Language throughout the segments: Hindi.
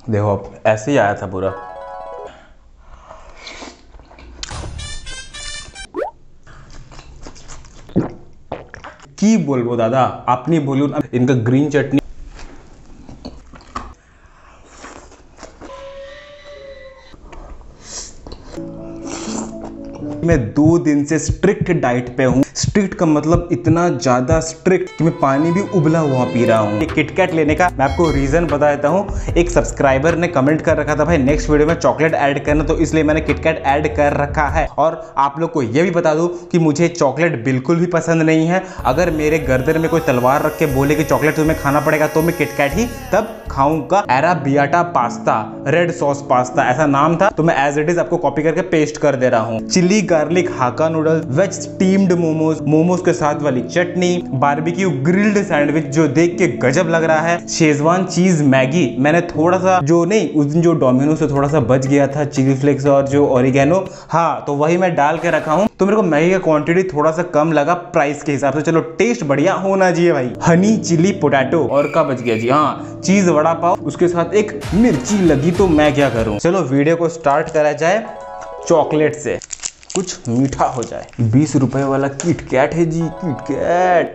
देखो ऐसे ही आया था पूरा। की बोलबो दादा, अपनी बोलूं इनका ग्रीन चटनी। मैं 2 दिन से स्ट्रिक्ट डाइट पे हूँ। स्ट्रिक्ट का मतलब इतना ज्यादा स्ट्रिक्ट कि मैं पानी भी उबला हुआ पी रहा हूँ। किटकैट लेने का मैं आपको रीजन बता देता हूँ। एक सब्सक्राइबर ने कमेंट कर रखा था भाई नेक्स्ट वीडियो में चॉकलेट ऐड करना, तो इसलिए मैंने किटकैट ऐड कर रखा है। और आप लोग को यह भी बता दूं कि मुझे चॉकलेट बिल्कुल भी पसंद नहीं है। अगर मेरे गर्दन में कोई तलवार रख के बोले कि चॉकलेट तुम्हें खाना पड़ेगा तो मैं किटकैट ही तब खाऊंगा। Arrabbiata pasta, red sauce pasta ऐसा नाम था, तो मैं एज इट इज आपको कॉपी करके पेस्ट कर दे रहा हूँ। Chilli garlic hakka noodles, veg steamed momos, momos के साथ वाली चटनी, बारबेक्यू ग्रिल्ड सैंडविच जो देख के गजब लग रहा है, शेजवान चीज मैगी। मैंने थोड़ा सा जो नहीं उस दिन जो डोमिनो से थोड़ा सा बच गया था चिली फ्लेक्स और जो ओरिगेनो, हाँ तो वही मैं डाल के रखा हूँ। तो मेरे को मैगी का क्वांटिटी थोड़ा सा कम लगा प्राइस के हिसाब से। चलो टेस्ट बढ़िया होना चाहिए भाई। हनी चिली पोटैटो और क्या बच गया जी, हाँ चीज वड़ा पाव, उसके साथ एक मिर्ची लगी तो मैं क्या करूं। चलो वीडियो को स्टार्ट करा जाए चॉकलेट से, कुछ मीठा हो जाए। 20 रुपए वाला किटकैट है जी, किटकैट।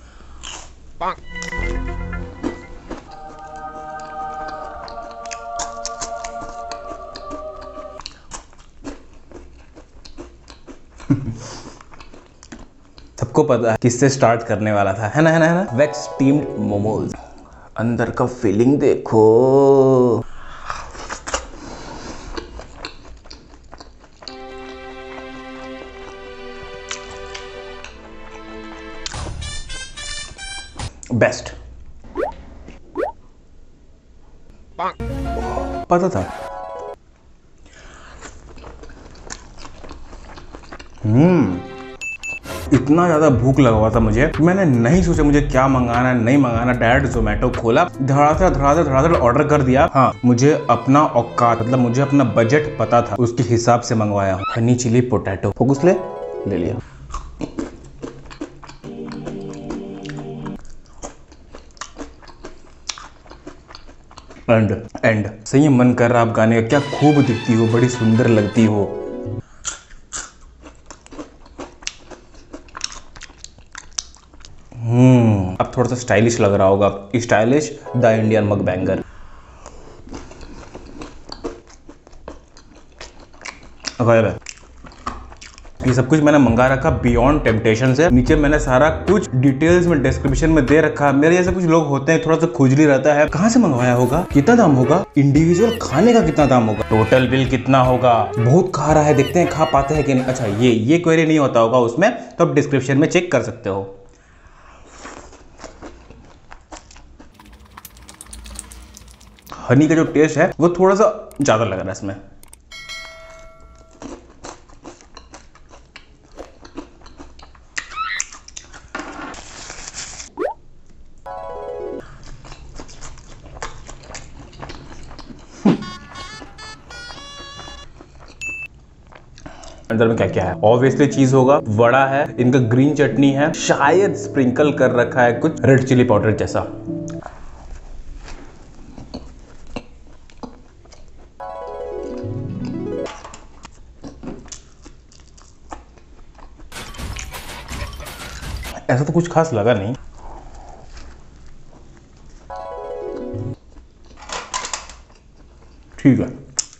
सबको पता है किससे स्टार्ट करने वाला था, है ना, है ना, है ना। वेज स्टीम्ड मोमोज, अंदर का फीलिंग देखो। बेस्ट, पता था। इतना ज़्यादा भूख लगा हुआ था मुझे, मैंने नहीं सोचा मुझे क्या मंगाना है नहीं मंगाना। डायरेक्ट जोमेटो खोला, धड़ाधड़ धड़ाधड़ धड़ाधड़ ऑर्डर कर दिया। हाँ मुझे अपना औकात मतलब मुझे अपना बजट पता था, उसके हिसाब से मंगवाया हूँ। हनी चिली पोटैटो, फोकस ले लिया। एंड सही मन कर रहा आप गाने का, क्या खूब दिखती हो, बड़ी सुंदर लगती हो। अब थोड़ा सा स्टाइलिश लग रहा होगा, stylish the Indian mukbanger. ये सब कुछ मैंने मंगा रखा बियॉन्ड टेम्पटेशन से। नीचे मैंने सारा कुछ डिटेल्स में डिस्क्रिप्शन में दे रखा। मेरे जैसे कुछ लोग होते हैं थोड़ा सा खुजली रहता है, कहाँ से मंगवाया होगा, कितना दाम होगा, इंडिविजुअल खाने का कितना दाम होगा, टोटल बिल कितना होगा। बहुत खा रहा है, देखते हैं खा पाते हैं कि नहीं। अच्छा ये क्वेरी नहीं होता होगा उसमें, तो आप डिस्क्रिप्शन में चेक कर सकते हो। हनी का जो टेस्ट है वो थोड़ा सा ज्यादा लग रहा है इसमें। अंदर में क्या क्या है, ऑब्वियसली चीज होगा, वड़ा है, इनका ग्रीन चटनी है, शायद स्प्रिंकल कर रखा है कुछ रेड चिली पाउडर जैसा। ऐसा तो कुछ खास लगा नहीं। ठीक है,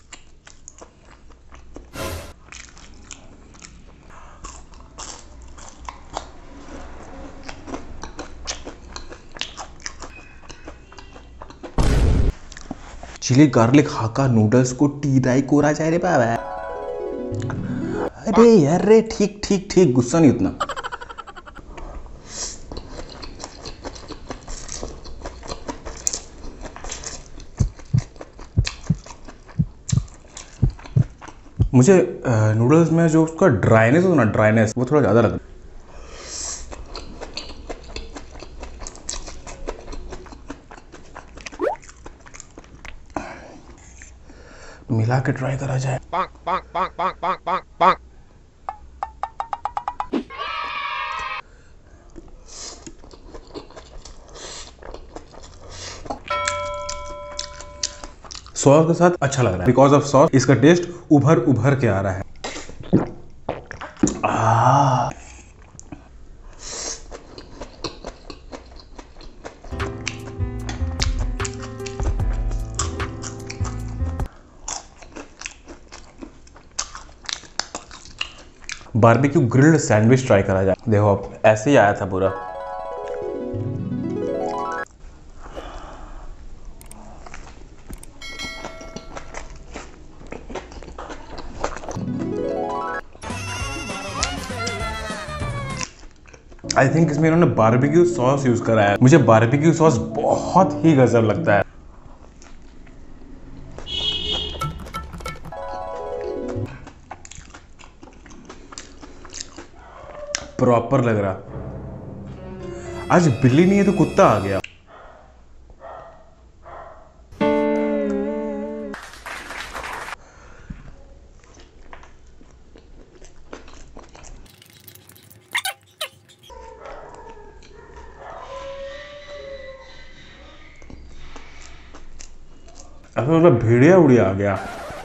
चिली गार्लिक हाका नूडल्स को टी राई कोरा जाए रे बाबा। अरे यार रे, ठीक ठीक ठीक, गुस्सा नहीं उतना। मुझे नूडल्स में जो उसका ड्राइनेस हो ना, ड्राइनेस वो थोड़ा ज़्यादा लग रहा है। मिला के ट्राई करा जाए। सॉस के साथ अच्छा लग रहा है। बिकॉज ऑफ सॉस इसका टेस्ट उभर उभर के आ रहा है। बारबेक्यू ग्रिल्ड सैंडविच ट्राई करा जाए। देखो अब ऐसे ही आया था पूरा। आई थिंक इसमें इन्होंने बारबेक्यू सॉस यूज करा है। मुझे बारबेक्यू सॉस बहुत ही गजब लगता है। प्रॉपर लग रहा। आज बिल्ली नहीं है तो कुत्ता आ गया। ऐसा भेड़िया उड़िया आ गया।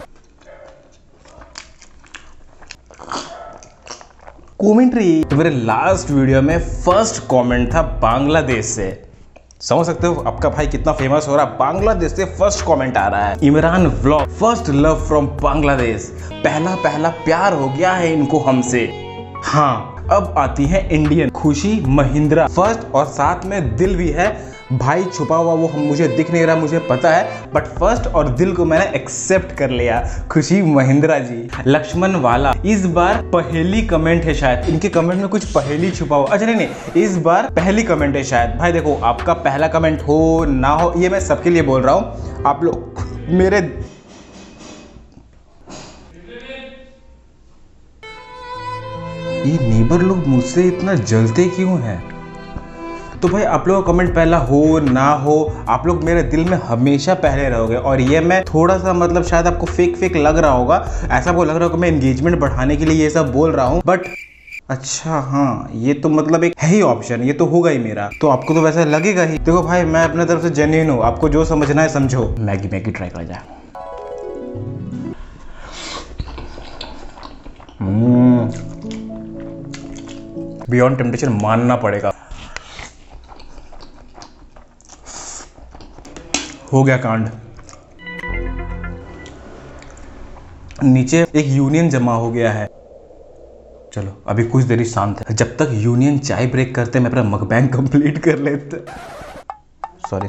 कमेंट्री। तो मेरे लास्ट वीडियो में फर्स्ट कमेंट था बांग्लादेश से। समझ सकते हो आपका भाई कितना फेमस हो रहा है। बांग्लादेश से फर्स्ट कमेंट आ रहा है। Imran vlog, first love from Bangladesh. पहला पहला प्यार हो गया है इनको हमसे। हाँ, अब आती है इंडियन खुशी महिंद्रा फर्स्ट, और साथ में दिल भी है। भाई छुपा हुआ वो मुझे दिख नहीं रहा, मुझे पता है, बट फर्स्ट और दिल को मैंने एक्सेप्ट कर लिया। खुशी महिंद्रा जी। लक्ष्मण वाला, इस बार पहली कमेंट है शायद। इनके कमेंट में कुछ पहली छुपा हुआ। अच्छा नहीं, इस बार पहली कमेंट है शायद। भाई देखो, आपका पहला कमेंट हो ना हो, ये मैं सबके लिए बोल रहा हूँ। आप लोग मेरे ये नेबर लोग मुझसे इतना जलते क्यों हैं? तो भाई आप लोगों का कमेंट पहला हो ना हो, आप लोग मेरे दिल में हमेशा पहले रहोगे। और ये मैं थोड़ा सा मतलब शायद आपको फेक लग रहा होगा, ऐसा आपको लग रहा होगा मैं एंगेजमेंट बढ़ाने के लिए ये सब बोल रहा हूँ, बट अच्छा हाँ, ये तो मतलब एक है ही ऑप्शन, ये तो होगा ही मेरा। तो आपको तो वैसा लगेगा ही। देखो भाई, मैं अपने तरफ से जेन्युइन हूँ, आपको जो समझना है समझो। मैगी ट्राई करा जाए। बियॉन्ड टेम्पटेशन मानना पड़ेगा। हो गया कांड। नीचे एक यूनियन जमा हो गया है। चलो अभी कुछ देरी शांत है। जब तक यूनियन चाय ब्रेक करते मैं अपना मकबैंग कंप्लीट कर लेते। सॉरी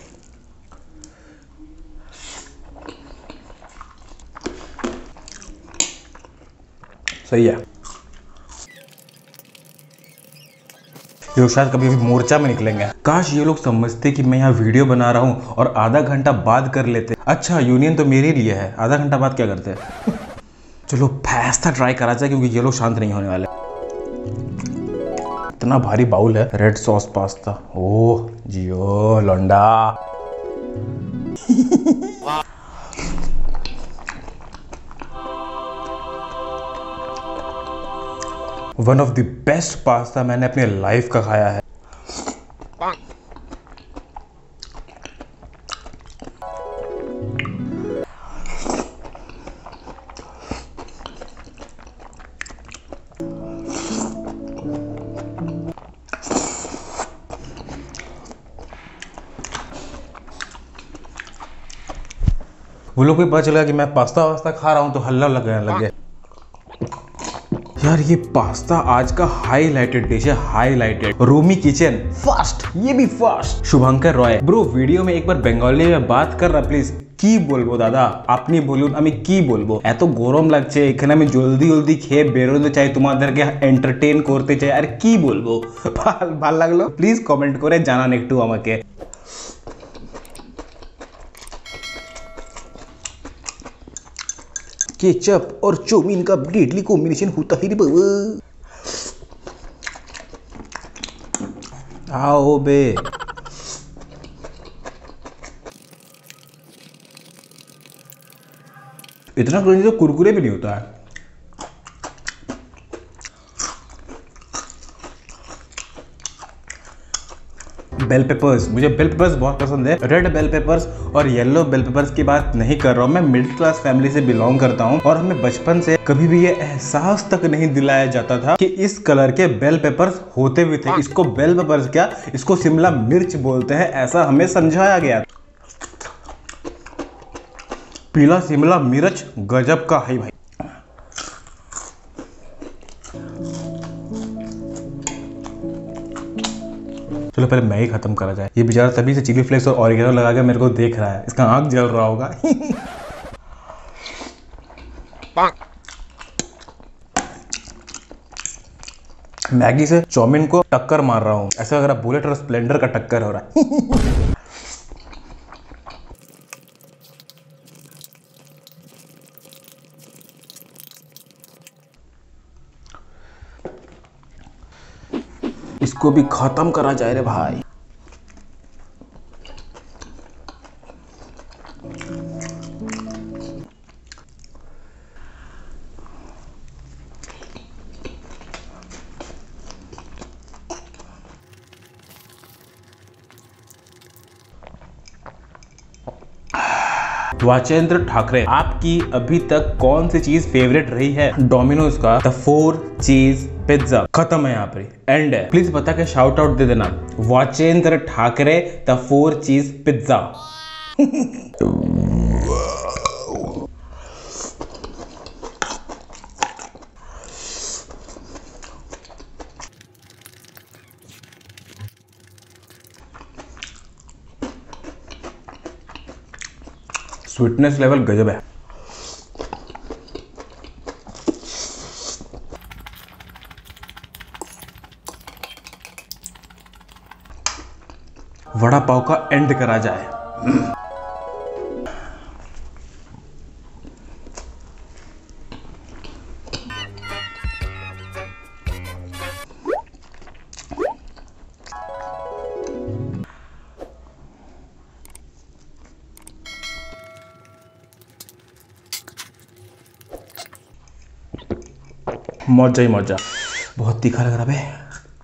सही है। ये शायद कभी भी मोर्चा में निकलेंगे। काश ये लोग समझते कि मैं यहाँ वीडियो बना रहा हूँ और आधा घंटा बाद कर लेते। अच्छा, यूनियन तो मेरे लिए है, आधा घंटा बाद क्या करते हैं? चलो पास्ता ट्राई करा जाए, क्योंकि ये लोग शांत नहीं होने वाले। इतना भारी बाउल है। Red sauce pasta. ओह जियो लौंडा। One of the best pasta मैंने अपने लाइफ का खाया है। वो लोग को पता चला कि मैं पास्ता वास्ता खा रहा हूं तो हल्ला लगने लग गया। यार ये पास्ता आज का हाईलाइटेड डिश है, हाईलाइटेड। रोमी किचन फास्ट, ये भी fast. Shubhankar Roy bro, video में एक बार बंगाली में बात कर रहा प्लीज। কি বলবো দাদা, আপনি বলুন আমি কি বলবো। এত গরম লাগছে এখানে, আমি জলদি জলদি খেয়ে বেরোতে চাই, তোমাদেরকে এন্টারটেইন করতে চাই, আর কি বলবো। ভালো লাগলো? প্লিজ কমেন্ট করে জানান একটু আমাকে। केचप और चाउमीन का डेडली कॉम्बिनेशन होता है रे बाबा। आओ बे। इतना क्रंची तो कुरकुरे भी नहीं होता है। बेल पेपर्स, मुझे बेल पेपर्स बहुत पसंद है। रेड बेल पेपर्स और येलो बेल पेपर्स की बात नहीं कर रहा हूँ, मैं मिडिल क्लास फैमिली से बिलोंग करता हूँ और हमें बचपन से कभी भी ये एहसास तक नहीं दिलाया जाता था कि इस कलर के बेल पेपर्स होते भी थे। इसको बेल पेपर्स क्या, इसको शिमला मिर्च बोलते हैं, ऐसा हमें समझाया गया। पीला शिमला मिर्च गजब का है भाई। चलो पहले मैं ही खत्म करा जाए। ये बेचारा तभी से चिली फ्लेक्स और ऑरिगेनो लगा के मेरे को देख रहा है, इसका आंख जल रहा होगा। मैगी से चाउमीन को टक्कर मार रहा हूँ, ऐसा लग रहा है बुलेट और स्प्लेंडर का टक्कर हो रहा है। इसको भी खत्म करा जाए रे भाई। वाचेंद्र ठाकरे, आपकी अभी तक कौन सी चीज फेवरेट रही है? डोमिनोज का द 4 चीज पिज्जा। खत्म है यहाँ पे, एंड है। प्लीज बता के शाउट आउट दे देना, वाचेंद्र ठाकरे द 4 चीज पिज्जा। स्वीटनेस लेवल गजब है। वड़ा पाव का एंड करा जाए। मौजा ही मौजा, बहुत तीखा लग रहा है।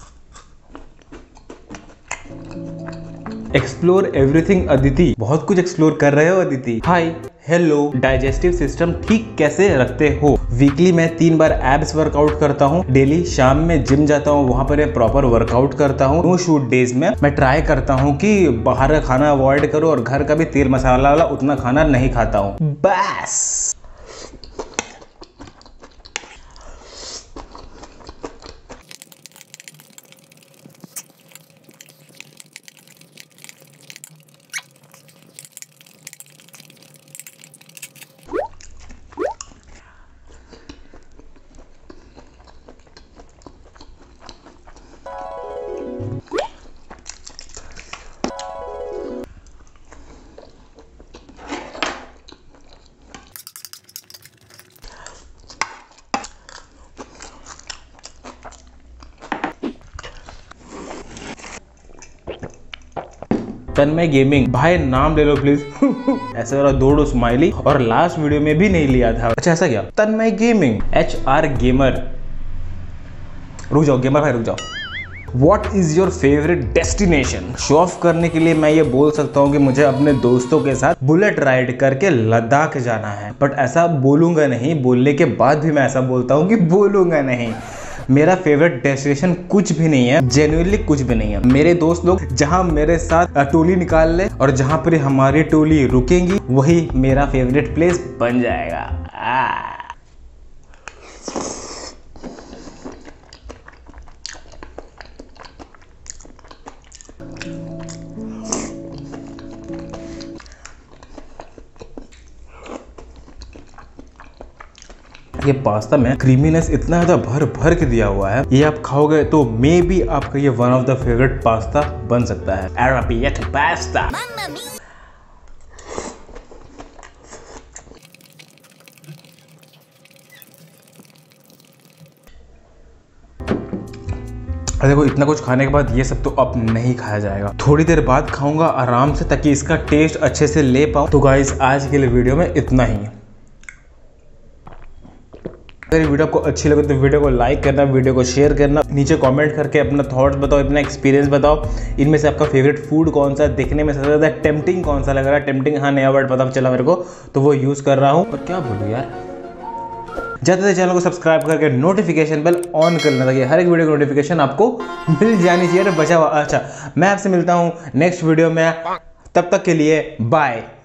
एक्सप्लोर एवरीथिंग अदिति, बहुत कुछ एक्सप्लोर कर रहे हो Aditi. Hi hello, digestive system ठीक कैसे रखते हो? वीकली मैं 3 बार एब्स वर्कआउट करता हूँ, डेली शाम में जिम जाता हूँ, वहाँ पर प्रॉपर वर्कआउट करता हूँ। नो शूट डेज में मैं ट्राई करता हूँ कि बाहर का खाना अवॉइड करो और घर का भी तेल मसाला वाला उतना खाना नहीं खाता हूँ। बस तन्मय गेमिंग, भाई नाम ले लो प्लीज। ऐसा वाला 2 स्माइली और लास्ट वीडियो में भी नहीं लिया था। अच्छा ऐसा क्या? Tanmay gaming, HR gamer. रुक जाओ गेमर भाई, रुक जाओ। What is your favorite destination? Show off करने के लिए मैं ये बोल सकता हूँ कि मुझे अपने दोस्तों के साथ बुलेट राइड करके लद्दाख जाना है, बट ऐसा बोलूंगा नहीं। बोलने के बाद भी मैं ऐसा बोलता हूँ कि बोलूंगा नहीं। मेरा फेवरेट डेस्टिनेशन कुछ भी नहीं है, जेन्युइनली कुछ भी नहीं है। मेरे दोस्त लोग जहां मेरे साथ टोली निकाल ले और जहां पर हमारी टोली रुकेंगी, वही मेरा फेवरेट प्लेस बन जाएगा। ये पास्ता में क्रीमीनेस इतना ज्यादा भर भर के दिया हुआ है, ये आप खाओगे तो मे बी आपका ये one of the favourite pasta बन सकता है। Arabian pasta. देखो इतना कुछ खाने के बाद ये सब तो अब नहीं खाया जाएगा, थोड़ी देर बाद खाऊंगा आराम से ताकि इसका टेस्ट अच्छे से ले पाऊं। तो गाइस आज के लिए वीडियो में इतना ही। अगर वीडियो आपको अच्छी लगे तो वीडियो को लाइक करना, वीडियो को शेयर करना, नीचे कमेंट करके अपना थॉट्स बताओ, अपना एक्सपीरियंस बताओ। इनमें से आपका फेवरेट फूड कौन सा है, दिखने में सबसे ज़्यादा टेम्पटिंग कौन सा लग रहा है। टेम्पटिंग, हाँ, नया वर्ड पता चला मेरे को, तो वो यूज़ कर रहा हूँ। और क्या बोलूँ यार, ज़्यादा से चैनल को सब्सक्राइब करके नोटिफिकेशन बेल ऑन कर लेना ताकि हर एक वीडियो की नोटिफिकेशन आपको मिल जानी चाहिए। बचा हुआ, अच्छा, मैं आपसे मिलता हूँ नेक्स्ट वीडियो में, तब तक के लिए बाय।